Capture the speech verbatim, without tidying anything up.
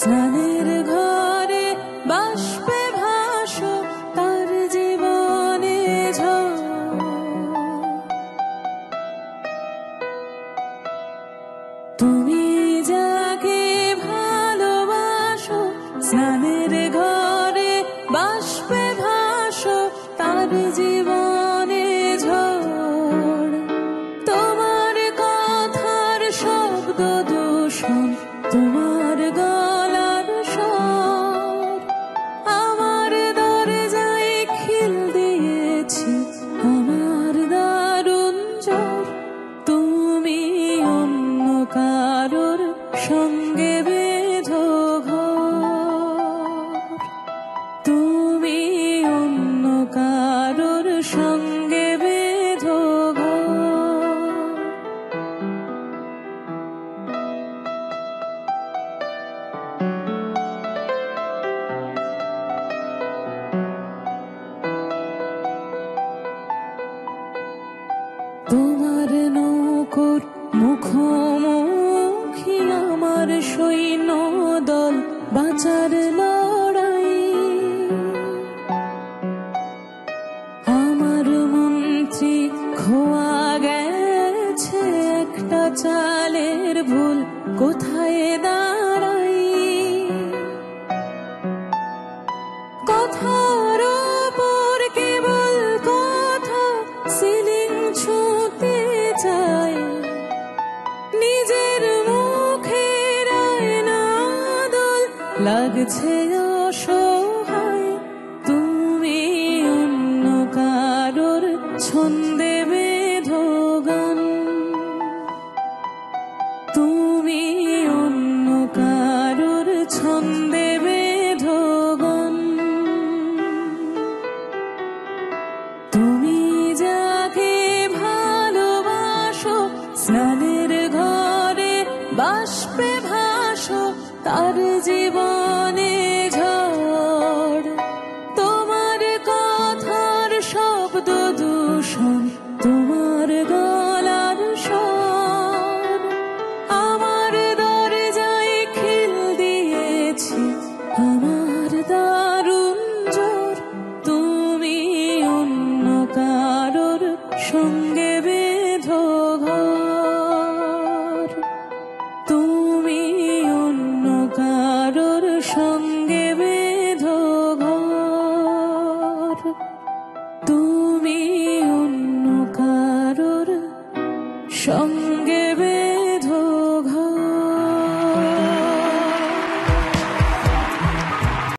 স্নানের ঘরে বাষ্পে ভাসো তার জীবনে ঝড়। তুমি যাকে ভালোবাসো স্নানের ঘরে বাষ্পে ভাসো তার জীবনে ঝড়। তোমার কথার শব্দ দূষণ, তোমার গলার স্বর আমার দরজায় খিল দিয়েছি, আমার দারুণ জ্বর। তুমি অন্য কারোর সঙ্গে বেঁধো ঘর, তুমি অন্য কারোর সঙ্গে বেঁধো ঘর। তোমার নৌকোর মুখোমুখি আমার সৈন্য দল, বাঁচার লড়াই। আমার মন্ত্রী খোয়া গেছে একটা চালের ভুল, কোথায় দাঁড়াই। কথার ওপর কেবল কথা, সিলিং ছুঁতে চায়, নিজের মুখের আয়না দোল লাগছে অসহায়। তুমি অন্য কারোর ছন্দে বেঁধো গান, তুমি অন্য কারোর ছন্দে বেঁধো গান। তুমি যাকে ভালোবাসো স্নানের ঘরে বাষ্পে ভাসো তার জীবনে ঝড়। তোমার কথার শব্দ দূষণ, তোমার গলার স্বর আমার দরজায় খিল দিয়েছি, আমার দারুণ জ্বর। তুমি অন্য কারোর সঙ্গে বেঁধো ঘর, তুমি অন্য কারোর সঙ্গে বেঁধো ঘর, তুমি অন্য কারোর সঙ্গে